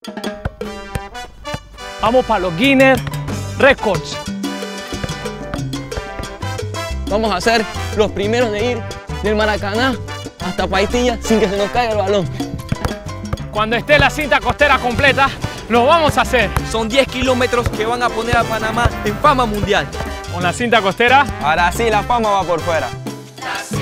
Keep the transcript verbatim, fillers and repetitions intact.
Vamos para los Guinness Records. Vamos a ser los primeros de ir del Maracaná hasta Paitilla sin que se nos caiga el balón. Cuando esté la cinta costera completa, lo vamos a hacer. Son diez kilómetros que van a poner a Panamá en fama mundial. Con la cinta costera, Ahora sí la fama va por fuera. La